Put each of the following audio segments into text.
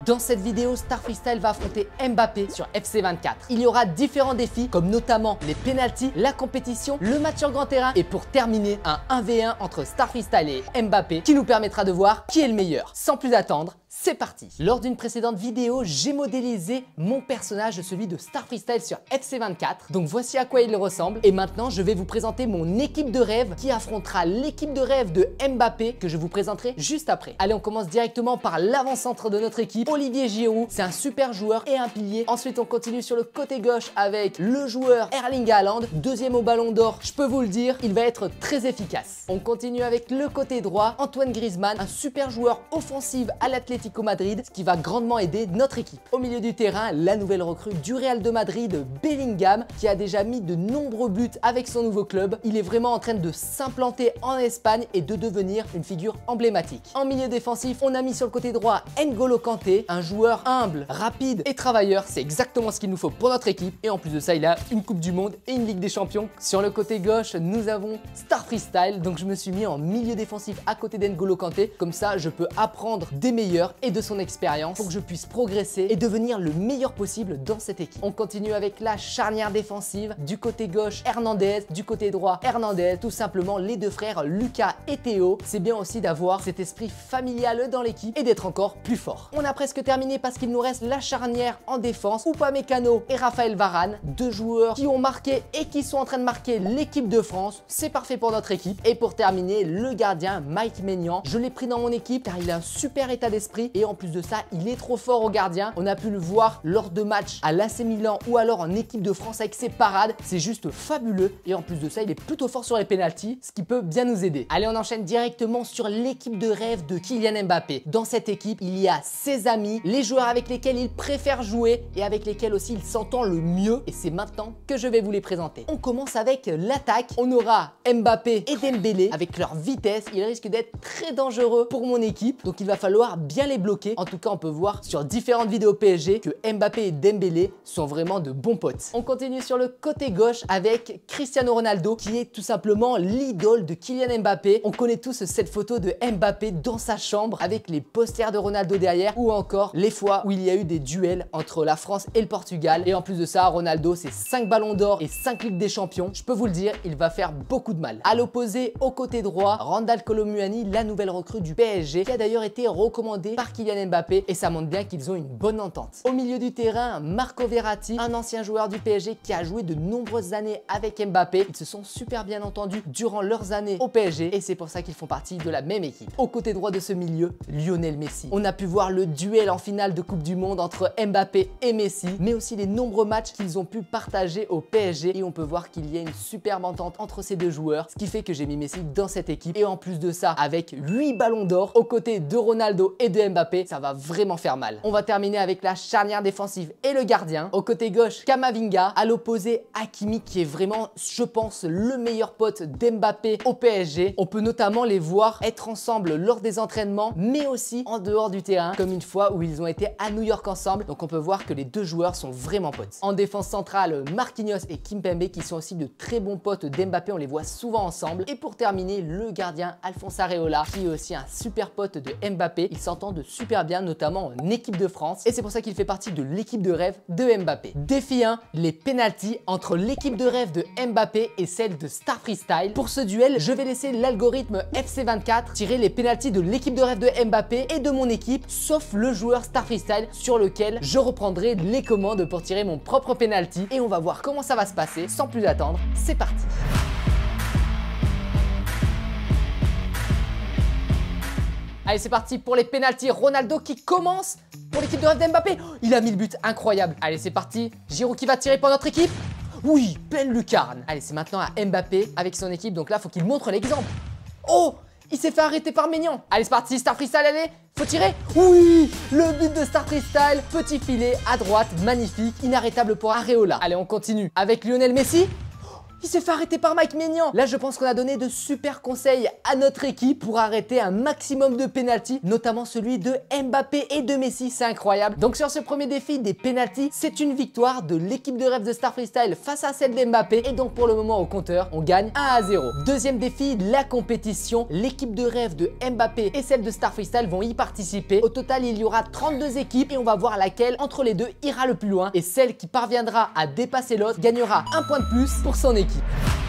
Dans cette vidéo, Star Freestyle va affronter Mbappé sur FC24. Il y aura différents défis comme notamment les pénaltys, la compétition, le match sur grand terrain et pour terminer un 1v1 entre Star Freestyle et Mbappé qui nous permettra de voir qui est le meilleur. Sans plus attendre, c'est parti. Lors d'une précédente vidéo, j'ai modélisé mon personnage, celui de Star Freestyle sur FC24. Donc voici à quoi il ressemble. Et maintenant, je vais vous présenter mon équipe de rêve qui affrontera l'équipe de rêve de Mbappé que je vous présenterai juste après. Allez, on commence directement par l'avant-centre de notre équipe, Olivier Giroud. C'est un super joueur et un pilier. Ensuite, on continue sur le côté gauche avec le joueur Erling Haaland, deuxième au Ballon d'Or. Je peux vous le dire, il va être très efficace. On continue avec le côté droit, Antoine Griezmann, un super joueur offensif à l'Atlético Madrid, ce qui va grandement aider notre équipe. Au milieu du terrain, la nouvelle recrue du Real de Madrid, Bellingham, qui a déjà mis de nombreux buts avec son nouveau club. Il est vraiment en train de s'implanter en Espagne et de devenir une figure emblématique. En milieu défensif, on a mis sur le côté droit N'Golo Kanté, un joueur humble, rapide et travailleur. C'est exactement ce qu'il nous faut pour notre équipe. Et en plus de ça, il a une Coupe du Monde et une Ligue des Champions. Sur le côté gauche, nous avons Star Freestyle. Donc je me suis mis en milieu défensif à côté d'N'Golo Kanté. Comme ça, je peux apprendre des meilleurs et de son expérience pour que je puisse progresser et devenir le meilleur possible dans cette équipe. On continue avec la charnière défensive. Du côté gauche, Hernandez. Du côté droit, Hernandez. Tout simplement les deux frères Lucas et Théo. C'est bien aussi d'avoir cet esprit familial dans l'équipe et d'être encore plus fort. On a presque terminé parce qu'il nous reste la charnière en défense. Upamecano et Raphaël Varane, deux joueurs qui ont marqué et qui sont en train de marquer l'équipe de France. C'est parfait pour notre équipe. Et pour terminer, le gardien Mike Maignan. Je l'ai pris dans mon équipe car il a un super état d'esprit et en plus de ça, il est trop fort au gardien. On a pu le voir lors de matchs à l'AC Milan ou alors en équipe de France avec ses parades. C'est juste fabuleux et en plus de ça, il est plutôt fort sur les pénaltys, ce qui peut bien nous aider. Allez, on enchaîne directement sur l'équipe de rêve de Kylian Mbappé. Dans cette équipe, il y a ses amis, les joueurs avec lesquels il préfère jouer et avec lesquels aussi il s'entend le mieux et c'est maintenant que je vais vous les présenter. On commence avec l'attaque. On aura Mbappé et Dembélé avec leur vitesse. Ils risquent d'être très dangereux pour mon équipe, donc il va falloir bien les bloquer. En tout cas, on peut voir sur différentes vidéos PSG que Mbappé et Dembélé sont vraiment de bons potes. On continue sur le côté gauche avec Cristiano Ronaldo qui est tout simplement l'idole de Kylian Mbappé. On connaît tous cette photo de Mbappé dans sa chambre avec les posters de Ronaldo derrière ou encore les fois où il y a eu des duels entre la France et le Portugal. Et en plus de ça, Ronaldo, c'est 5 ballons d'or et 5 Ligues des Champions. Je peux vous le dire, il va faire beaucoup de mal. À l'opposé, au côté droit, Randal Kolo Muani, la nouvelle recrue du PSG qui a d'ailleurs été recommandée par Kylian Mbappé et ça montre bien qu'ils ont une bonne entente. Au milieu du terrain, Marco Verratti, un ancien joueur du PSG qui a joué de nombreuses années avec Mbappé. Ils se sont super bien entendus durant leurs années au PSG et c'est pour ça qu'ils font partie de la même équipe. Au côté droit de ce milieu, Lionel Messi. On a pu voir le duel en finale de Coupe du Monde entre Mbappé et Messi, mais aussi les nombreux matchs qu'ils ont pu partager au PSG et on peut voir qu'il y a une superbe entente entre ces deux joueurs, ce qui fait que j'ai mis Messi dans cette équipe et en plus de ça, avec 8 ballons d'or aux côtés de Ronaldo et de Mbappé, ça va vraiment faire mal. On va terminer avec la charnière défensive et le gardien. Au côté gauche, Kamavinga, à l'opposé, Hakimi qui est vraiment, je pense, le meilleur pote d'Mbappé au PSG. On peut notamment les voir être ensemble lors des entraînements, mais aussi en dehors du terrain, comme une fois où ils ont été à New York ensemble. Donc on peut voir que les deux joueurs sont vraiment potes. En défense centrale, Marquinhos et Kimpembe qui sont aussi de très bons potes d'Mbappé, on les voit souvent ensemble. Et pour terminer, le gardien Alphonse Areola qui est aussi un super pote de Mbappé. Ils s'entendent super bien, notamment en équipe de France et c'est pour ça qu'il fait partie de l'équipe de rêve de Mbappé. Défi 1, les pénaltys entre l'équipe de rêve de Mbappé et celle de Star Freestyle. Pour ce duel, je vais laisser l'algorithme FC24 tirer les pénaltys de l'équipe de rêve de Mbappé et de mon équipe, sauf le joueur Star Freestyle sur lequel je reprendrai les commandes pour tirer mon propre pénalty et on va voir comment ça va se passer. Sans plus attendre, c'est parti. Allez, c'est parti pour les pénaltys. Ronaldo qui commence pour l'équipe de rêve d'Mbappé. Il a mis le but, incroyable. Allez, c'est parti. Giroud qui va tirer pour notre équipe. Oui, pleine lucarne. Allez, c'est maintenant à Mbappé avec son équipe. Donc là, il faut qu'il montre l'exemple. Oh, il s'est fait arrêter par Maignan. Allez, c'est parti. Star Freestyle, allez. Faut tirer. Oui, le but de Star Freestyle. Petit filet à droite, magnifique, inarrêtable pour Areola. Allez, on continue avec Lionel Messi. Il s'est fait arrêter par Mike Maignan. Là, je pense qu'on a donné de super conseils à notre équipe pour arrêter un maximum de pénaltys, notamment celui de Mbappé et de Messi. C'est incroyable. Donc sur ce premier défi des pénaltys, c'est une victoire de l'équipe de rêve de Star Freestyle face à celle d'Mbappé. Et donc pour le moment au compteur, on gagne 1-0. Deuxième défi, la compétition. L'équipe de rêve de Mbappé et celle de Star Freestyle vont y participer. Au total, il y aura 32 équipes et on va voir laquelle entre les deux ira le plus loin. Et celle qui parviendra à dépasser l'autre gagnera un point de plus pour son équipe.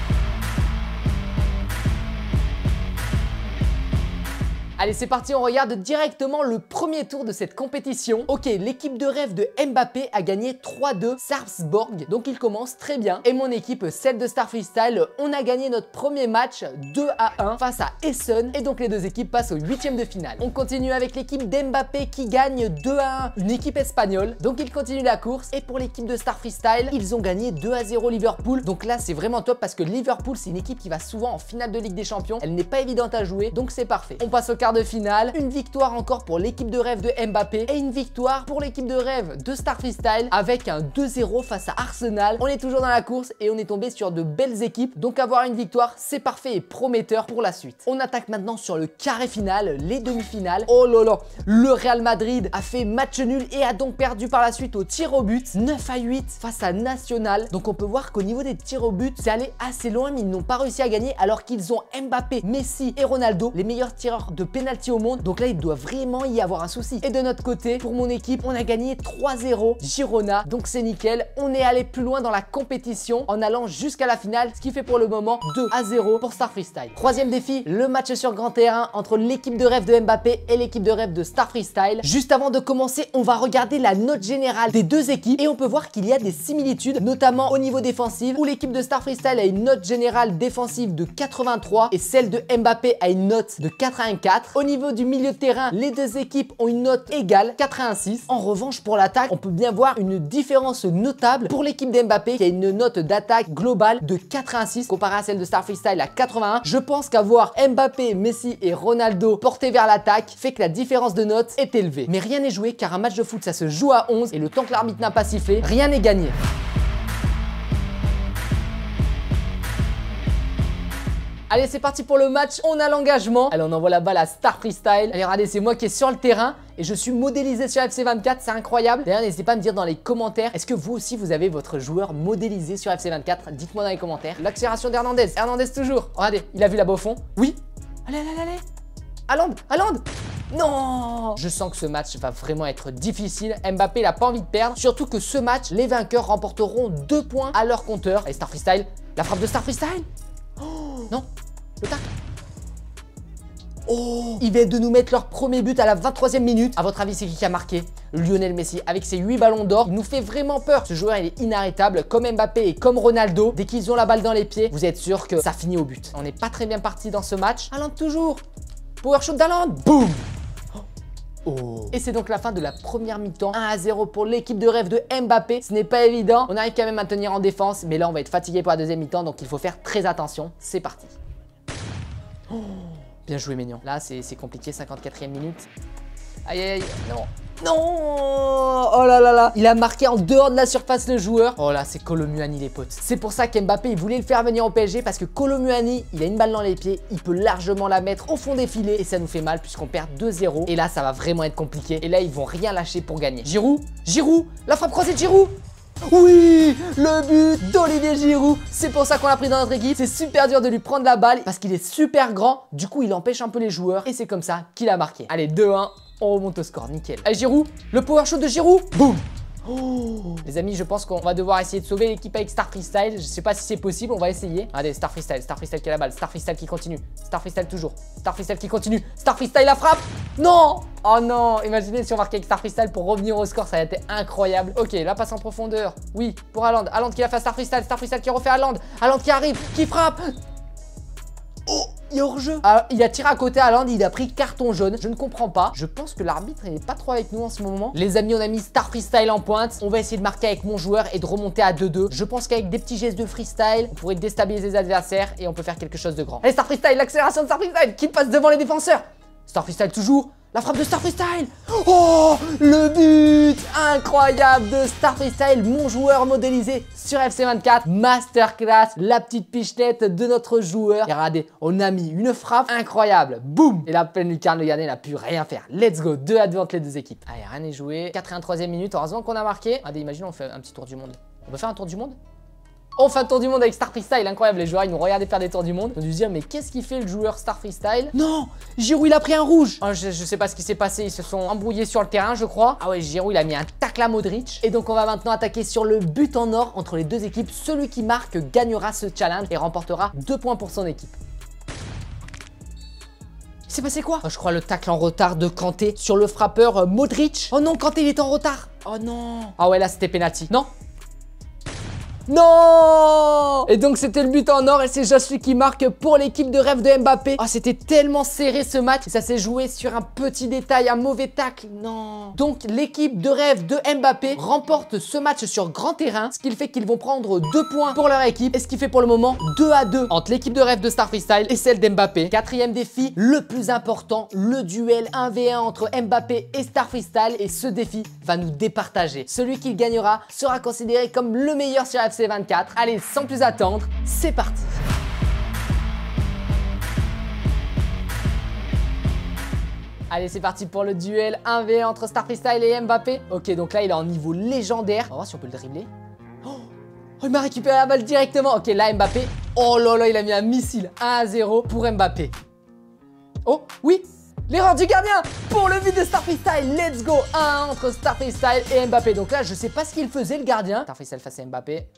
Allez, c'est parti, on regarde directement le premier tour de cette compétition. Ok, l'équipe de rêve de Mbappé a gagné 3-2 Sarpsborg, donc il commence très bien. Et mon équipe, celle de Star Freestyle, on a gagné notre premier match 2-1 face à Essen. Et donc les deux équipes passent au 8e de finale. On continue avec l'équipe d'Mbappé qui gagne 2-1, une équipe espagnole. Donc ils continuent la course. Et pour l'équipe de Star Freestyle, ils ont gagné 2-0 Liverpool. Donc là, c'est vraiment top parce que Liverpool, c'est une équipe qui va souvent en finale de Ligue des Champions. Elle n'est pas évidente à jouer, donc c'est parfait. On passe au quart de finale, une victoire encore pour l'équipe de rêve de Mbappé et une victoire pour l'équipe de rêve de Star Freestyle avec un 2-0 face à Arsenal. On est toujours dans la course et on est tombé sur de belles équipes, donc avoir une victoire c'est parfait et prometteur pour la suite. On attaque maintenant sur le carré final, les demi-finales. Oh là là, le Real Madrid a fait match nul et a donc perdu par la suite au tir au but 9-8 face à Nacional. Donc on peut voir qu'au niveau des tirs au but c'est allé assez loin, mais ils n'ont pas réussi à gagner alors qu'ils ont Mbappé, Messi et Ronaldo, les meilleurs tireurs de pénalty au monde. Donc là il doit vraiment y avoir un souci. Et de notre côté, pour mon équipe, on a gagné 3-0 Girona, donc c'est nickel. On est allé plus loin dans la compétition en allant jusqu'à la finale, ce qui fait pour le moment 2-0 pour Star Freestyle. Troisième défi, le match sur grand terrain entre l'équipe de rêve de Mbappé et l'équipe de rêve de Star Freestyle. Juste avant de commencer, on va regarder la note générale des deux équipes et on peut voir qu'il y a des similitudes, notamment au niveau défensif où l'équipe de Star Freestyle a une note générale défensive de 83 et celle de Mbappé a une note de 84. Au niveau du milieu de terrain, les deux équipes ont une note égale, 86. En revanche, pour l'attaque, on peut bien voir une différence notable pour l'équipe d'Mbappé qui a une note d'attaque globale de 86 comparée à celle de Star Freestyle à 81. Je pense qu'avoir Mbappé, Messi et Ronaldo portés vers l'attaque fait que la différence de notes est élevée. Mais rien n'est joué car un match de foot ça se joue à 11 et le temps que l'arbitre n'a pas sifflé, rien n'est gagné. Allez, c'est parti pour le match, on a l'engagement. Allez, on envoie la balle à Star Freestyle. Allez, regardez, c'est moi qui est sur le terrain et je suis modélisé sur FC24, c'est incroyable. D'ailleurs, n'hésitez pas à me dire dans les commentaires, est-ce que vous aussi, vous avez votre joueur modélisé sur FC24? Dites-moi dans les commentaires. L'accélération d'Hernandez, Hernandez toujours. Regardez, il a vu la beau fond. Oui. Allez, allez, allez. Haaland. Non. Je sens que ce match va vraiment être difficile. Mbappé, il n'a pas envie de perdre. Surtout que ce match, les vainqueurs remporteront 2 points à leur compteur. Allez, Star Freestyle, la frappe de Star Freestyle. Oh, non, le tac. Oh, ils viennent de nous mettre leur premier but à la 23e minute. À votre avis, c'est qui a marqué? Lionel Messi avec ses 8 ballons d'or. Il nous fait vraiment peur. Ce joueur, il est inarrêtable. Comme Mbappé et comme Ronaldo. Dès qu'ils ont la balle dans les pieds, vous êtes sûr que ça finit au but. On n'est pas très bien parti dans ce match. Haaland toujours. Power shot d'Haaland. Boum. Oh. Et c'est donc la fin de la première mi-temps, 1-0 pour l'équipe de rêve de Mbappé. Ce n'est pas évident, on arrive quand même à tenir en défense, mais là on va être fatigué pour la deuxième mi-temps, donc il faut faire très attention. C'est parti. Oh. Bien joué Maignan. Là c'est compliqué, 54e minute. Aïe aïe aïe, non. Non. Oh là là là. Il a marqué en dehors de la surface le joueur. Oh là, c'est Kolo Muani les potes. C'est pour ça qu'Mbappé il voulait le faire venir au PSG parce que Kolo Muani, il a une balle dans les pieds, il peut largement la mettre au fond des filets et ça nous fait mal puisqu'on perd 2-0. Et là, ça va vraiment être compliqué. Et là, ils vont rien lâcher pour gagner. Giroud, la frappe croisée de Giroud. Oui, le but d'Olivier Giroud. C'est pour ça qu'on l'a pris dans notre équipe. C'est super dur de lui prendre la balle parce qu'il est super grand. Du coup, il empêche un peu les joueurs et c'est comme ça qu'il a marqué. Allez, 2-1. On remonte au score, nickel. Allez, Giroud, le power shot de Giroud. Boum. Oh. Les amis, je pense qu'on va devoir essayer de sauver l'équipe avec Star Freestyle. Je sais pas si c'est possible, on va essayer. Allez, Star Freestyle qui a la balle. Star Freestyle qui continue. Star Freestyle toujours. Star Freestyle qui continue. Star Freestyle la frappe. Non. Oh non. Imaginez si on marquait avec Star Freestyle pour revenir au score, ça a été incroyable. Ok, la passe en profondeur. Oui, pour Haaland. Haaland qui l'a fait à Star Freestyle. Star Freestyle qui refait Haaland. Haaland qui arrive, qui frappe. Oh, il est hors jeu. Il a tiré à côté à Haaland, il a pris carton jaune. Je ne comprends pas. Je pense que l'arbitre n'est pas trop avec nous en ce moment. Les amis, on a mis Star Freestyle en pointe. On va essayer de marquer avec mon joueur et de remonter à 2-2. Je pense qu'avec des petits gestes de freestyle, on pourrait déstabiliser les adversaires et on peut faire quelque chose de grand. Allez, Star Freestyle, l'accélération de Star Freestyle qui passe devant les défenseurs. Star Freestyle toujours. La frappe de Star Freestyle. Oh, le but. incroyable de Star Freestyle, mon joueur modélisé sur FC24. Masterclass, la petite pichenette de notre joueur. Et regardez, on a mis une frappe incroyable. Boum. Et la pleine lucarne, le gardien n'a pu rien faire. Let's go, 2-2 entre les deux équipes. Allez, rien n'est joué. 83e minute, heureusement qu'on a marqué. Regardez, imagine, on fait un petit tour du monde. On peut faire un tour du monde? On fait un tour du monde avec Star Freestyle, incroyable, les joueurs ils nous regardaient faire des tours du monde. Ils ont dû se dire mais qu'est-ce qu'il fait le joueur Star Freestyle? Non, Giroud il a pris un rouge. Oh, je sais pas ce qui s'est passé, ils se sont embrouillés sur le terrain je crois. Ah ouais, Giroud il a mis un tacle à Modric. Et donc on va maintenant attaquer sur le but en or entre les deux équipes. Celui qui marque gagnera ce challenge et remportera 2 points pour son équipe. Il s'est passé quoi? Oh, je crois le tacle en retard de Kanté sur le frappeur Modric. Oh non, Kanté il est en retard. Oh non. Ah ouais là c'était penalty. Non. Non! Et donc c'était le but en or et c'est Joshua qui marque pour l'équipe de rêve de Mbappé. Oh, c'était tellement serré ce match et ça s'est joué sur un petit détail, un mauvais tacle. Non. Donc l'équipe de rêve de Mbappé remporte ce match sur grand terrain, ce qui fait qu'ils vont prendre 2 points pour leur équipe et ce qui fait pour le moment 2-2 entre l'équipe de rêve de Star Freestyle et celle d'Mbappé. Quatrième défi, le plus important, le duel 1v1 entre Mbappé et Star Freestyle et ce défi va nous départager. Celui qui gagnera sera considéré comme le meilleur sur FC24. Allez, sans plus attendre, c'est parti. Allez, c'est parti pour le duel 1v1 entre Star Freestyle et Mbappé. Ok, donc là, il est en niveau légendaire. On va voir si on peut le dribbler. Oh, il m'a récupéré la balle directement. Ok, là, Mbappé. Oh là là, il a mis un missile 1-0 pour Mbappé. Oh, oui. L'erreur du gardien pour le but de Star Freestyle. Let's go. 1 entre Star Freestyle et Mbappé. Donc là, je sais pas ce qu'il faisait le gardien. Star Freestyle face à Mbappé.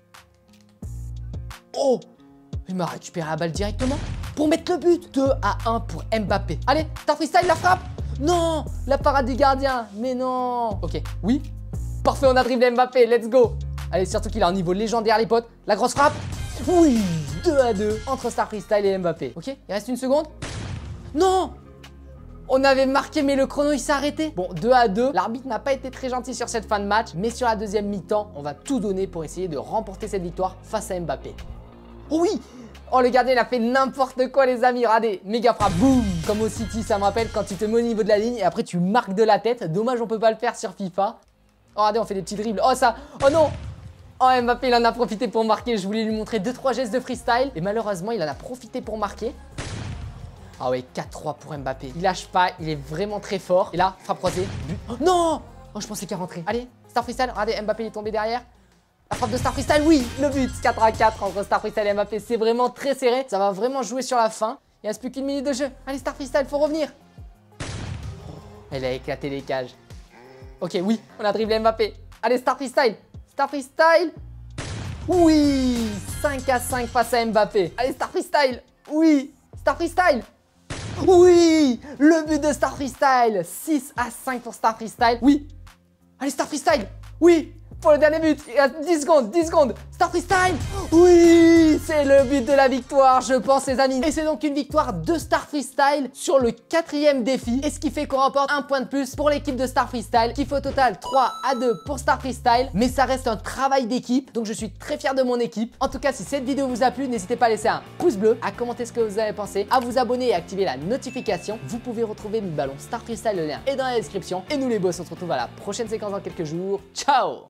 Oh, il m'a récupéré la balle directement pour mettre le but. 2-1 pour Mbappé. Allez, Star Freestyle la frappe. Non, la parade du gardien. Mais non. Ok, oui. Parfait, on a dribblé Mbappé. Let's go. Allez, surtout qu'il est en niveau légendaire, les potes. La grosse frappe. Oui, 2-2 entre Star Freestyle et Mbappé. Ok, il reste une seconde. Non. On avait marqué mais le chrono il s'est arrêté. Bon, 2-2. L'arbitre n'a pas été très gentil sur cette fin de match. Mais sur la deuxième mi-temps, on va tout donner pour essayer de remporter cette victoire face à Mbappé. Oh oui. Oh, le gardien il a fait n'importe quoi les amis. Regardez, méga frappe, boum. Comme au City, ça me rappelle quand tu te mets au niveau de la ligne et après tu marques de la tête. Dommage on peut pas le faire sur FIFA. Oh regardez, on fait des petits dribbles. Oh ça, oh non. Oh Mbappé il en a profité pour marquer. Je voulais lui montrer 2-3 gestes de freestyle. Et malheureusement il en a profité pour marquer. Ah ouais, 4-3 pour Mbappé. Il lâche pas, il est vraiment très fort. Et là, frappe croisée. Oh, non. Oh, je pensais qu'il rentrait. Allez, Star Freestyle. Regardez, Mbappé il est tombé derrière. La frappe de Star Freestyle, oui, le but. 4-4 entre Star Freestyle et Mbappé. C'est vraiment très serré. Ça va vraiment jouer sur la fin. Il ne reste plus qu'une minute de jeu. Allez, Star Freestyle, faut revenir. Elle a éclaté les cages. Ok, oui, on a dribblé Mbappé. Allez, Star Freestyle. Star Freestyle. Oui, 5-5 face à Mbappé. Allez, Star Freestyle. Oui, Star Freestyle. Oui, le but de Star Freestyle. 6-5 pour Star Freestyle. Oui. Allez, Star Freestyle. Oui, pour le dernier but. Il reste 10 secondes, 10 secondes. Star Freestyle. Oui, c'est le but de la victoire, je pense, les amis. Et c'est donc une victoire de Star Freestyle sur le 4e défi. Et ce qui fait qu'on remporte un point de plus pour l'équipe de Star Freestyle, qui fait au total 3-2 pour Star Freestyle. Mais ça reste un travail d'équipe, donc je suis très fier de mon équipe. En tout cas, si cette vidéo vous a plu, n'hésitez pas à laisser un pouce bleu, à commenter ce que vous avez pensé, à vous abonner et activer la notification. Vous pouvez retrouver mes ballons Star Freestyle, le lien est dans la description. Et nous les boss, on se retrouve à la prochaine séquence dans quelques jours. Ciao!